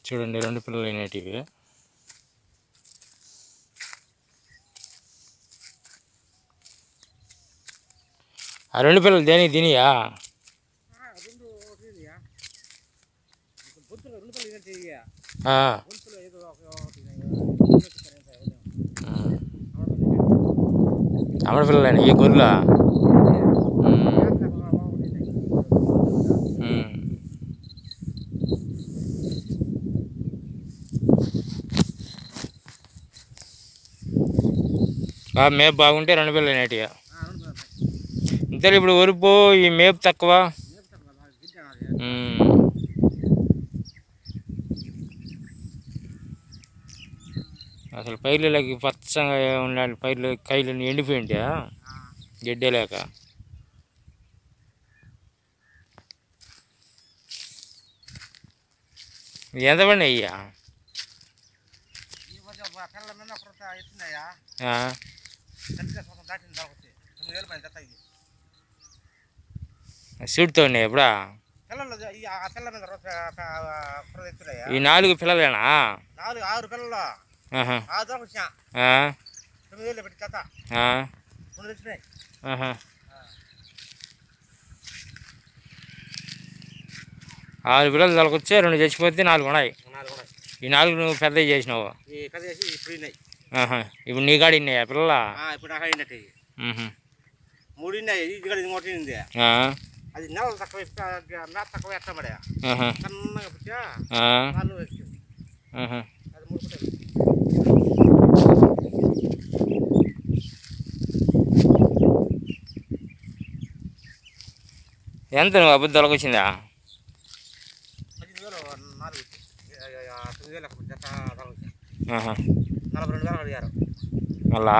చూడండి రెండు పిల్లలు అయినటివి. ఆ రెండు పిల్లలు దేనికి తినియా? అమర పిల్లలు ఈ గొర్రెల మేపు బాగుంటే రెండు పిల్లలు అయినట్టుగా. ఇంతే ఇప్పుడు వరుపు ఈ మేపు తక్కువ. అసలు పైర్లకి పచ్చగా ఉండాలి, పైర్లు కైలు ఎండిపోయింటా గడ్డే లేక. ఎంత పడి అయ్యా? సూట్తో ఉన్నాయి ఎప్పుడా? ఈ 4 పిల్లలేనా? 6 పిల్లలు. 6 పిల్లలు తలకొచ్చే 2 చచ్చిపోతే 4 ఉన్నాయి. ఈ 4 నువ్వు పెద్దవి చేసినావు. ఇప్పుడు నీ కాడ ఇన్నాయా పిల్లలా? ఇప్పుడు నాకు అయినట్టు 3 ఉన్నాయి. ఇది అది నెల తక్కువ మేత తక్కువ ఎట్టబడా సన్నగా పుట్టా వాళ్ళు వచ్చింది. అది 3 పుట్టాయి. ఎంత నువ్వు అబద్ధాలకు వచ్చిందా? 42,000 అడిగారు మళ్ళా.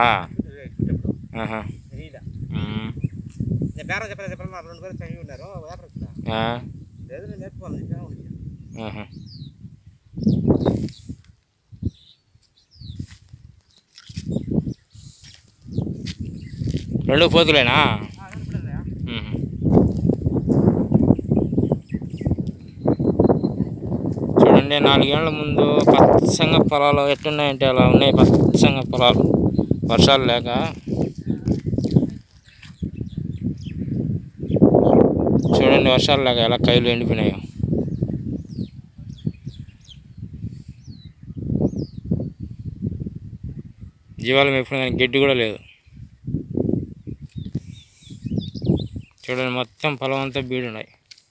నేను బేరం చెప్పలేదు. 42,000 చదివి ఉన్నారు. లేదు నేను నేర్చుకోవాలి. రెండు పోతులేనా? చూడండి 4 ఏళ్ల ముందు పచ్చంగా పొలాలు ఎట్టున్నాయంటే అలా ఉన్నాయి. పచ్చంగా పొలాలు వర్షాలు లేక. చూడండి వర్షాలు లేక ఎలా కైలు ఎండిపోయినాయో. జీవాలు ఎప్పుడు కానీ గడ్డి కూడా లేదు. చూడండి మొత్తం పొలం అంతా బీడున్నాయి.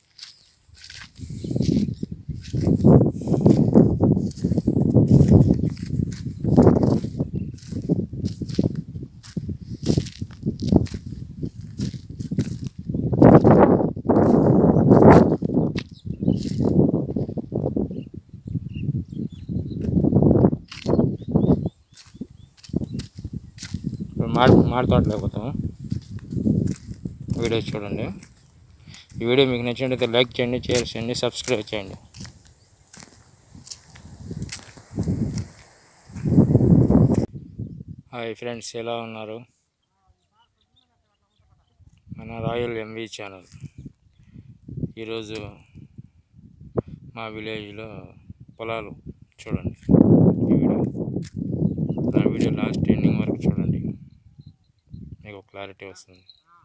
మాడి తోటలోకి పోతాము. వీడియో చూడండి. ఈ వీడియో మీకు నచ్చినట్లయితే లైక్ చేయండి, షేర్ చేయండి, సబ్స్క్రైబ్ చేయండి. హాయ్ ఫ్రెండ్స్, ఎలా ఉన్నారు? మన రాయల్ ఎంవి ఛానల్. ఈరోజు మా విలేజ్లో పొలాలు చూడండి. నా వీడియో లాస్ట్ ఎండింగ్ వరకు చూడండి, మీకు క్లారిటీ వస్తుంది.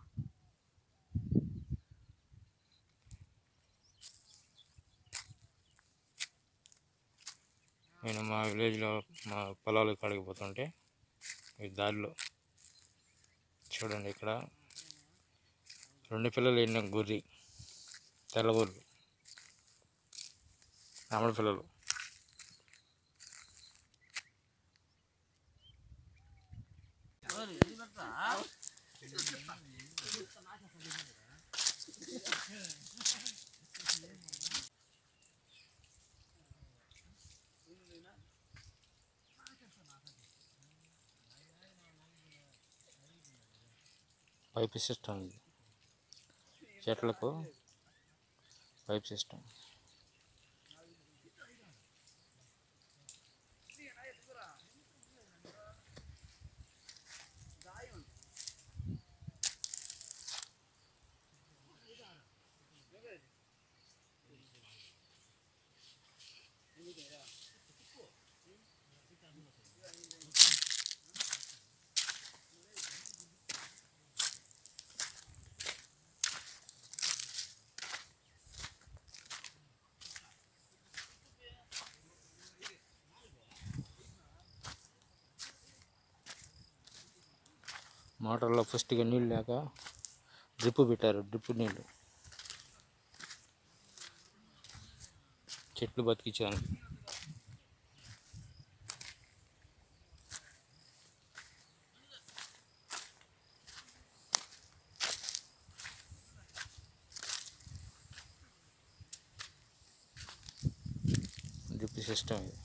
నేను మా విలేజ్లో మా పొలాలు కాడికి పోతుంటే ఈ దారిలో చూడండి, ఇక్కడ 2 పిల్లలు ఎన్న గొర్రె, తెల్లగొర్రెలు, అమల పిల్లలు. పైప్ సిస్టమ్, చెట్లకు పైప్ సిస్టమ్. మోటార్లో ఫస్ట్గా నీళ్ళు లేక డ్రిప్ పెట్టారు. డ్రిప్ నీళ్ళు చెట్లు బతికించాను. డ్రిప్ సిస్టమ్ ఇది.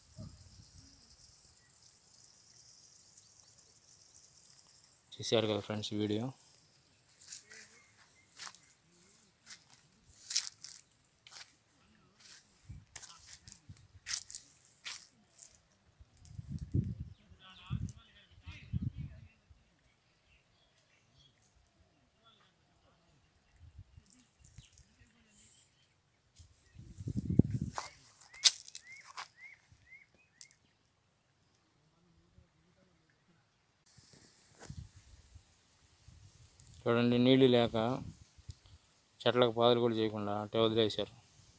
చూశారు కదా ఫ్రెండ్స్ వీడియో. చూడండి, నీళ్ళు లేక చెట్లకు పాదులు కూడా చేయకుండా అట్టే వదిలేశారు.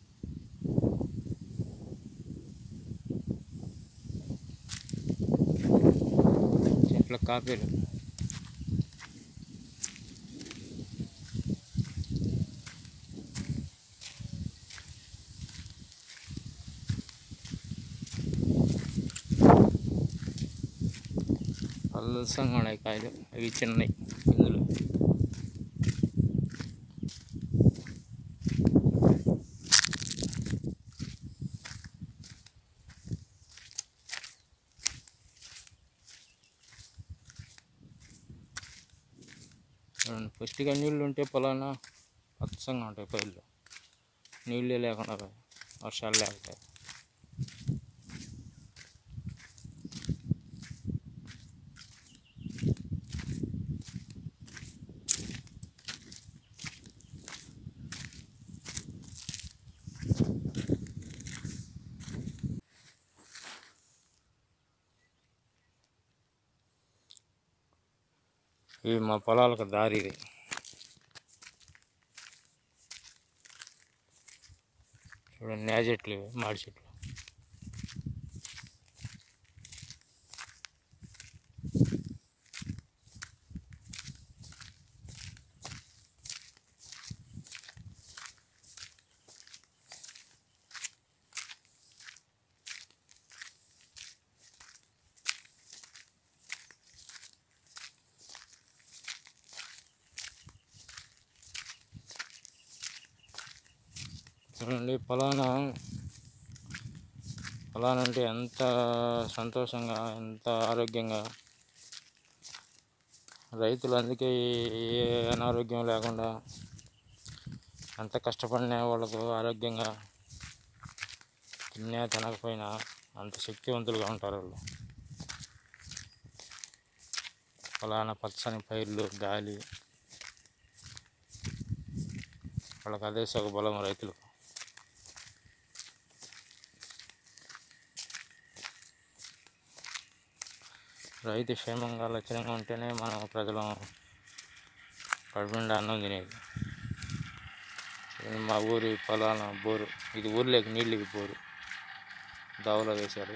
చెట్లకు కాపీలు. పల్సంగా ఉన్నాయి కాయలు, అవి చిన్నవి ఇందులో. పుష్టిగా నీళ్ళు ఉంటే పొలాన పచ్చంగా ఉంటాయి పైర్లు. నీళ్ళే లేకుండా వర్షాలు లేకపోతే ఇవి మా పొలాలకు దారి. ఇది చూడండి, నేజ చెట్లు, ఇవి మాడి చెట్లు. చూడండి, పొలానంటే ఎంత సంతోషంగా, ఎంత ఆరోగ్యంగా రైతులు. అందుకే ఏ అనారోగ్యం లేకుండా ఎంత కష్టపడినా వాళ్ళకు ఆరోగ్యంగా తిన్నా తినకపోయినా అంత శక్తివంతులుగా ఉంటారు వాళ్ళు. పొలాన పచ్చని పైర్లు, గాలి, వాళ్ళకి అదే సుఖబలం రైతులకు. రైతు క్షేమంగా లక్షణంగా ఉంటేనే మనం ప్రజలు కడుపునిండా అన్నం తినేది. మా ఊరి పొలాన బోరు, ఇది ఊర్లోకి నీళ్ళు, ఇవి బోరు దావలో వేశారు.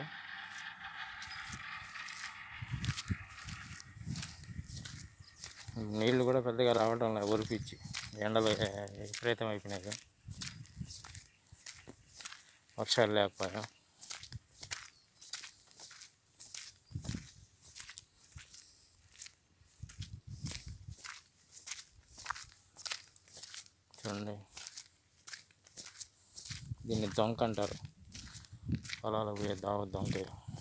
నీళ్ళు కూడా పెద్దగా రావడం లేదు, ఒరిపిచ్చి ఎండలు విపరీతం అయిపోయినాయి, వర్షాలు లేకపోయా. చూడండి, దీన్ని దొంక అంటారు. పొలాలకు పోయే దొంక.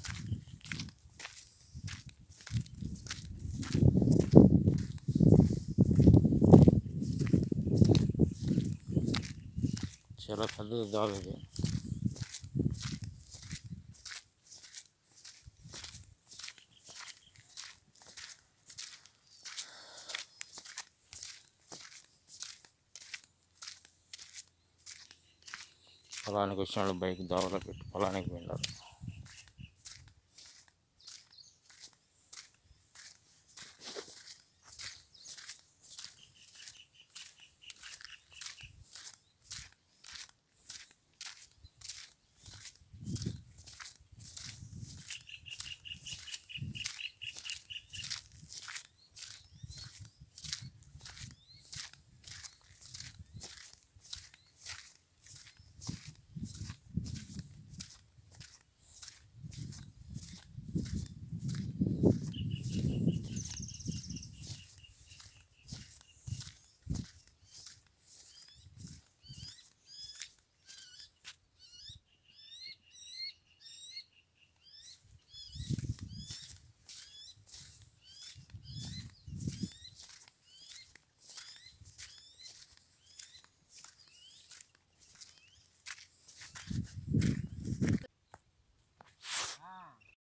చాలా పెద్దది దావ ఇది. పొలానికి వచ్చిన వాళ్ళు బైక్ దావలో పెట్టి పొలానికి వెళ్ళారు.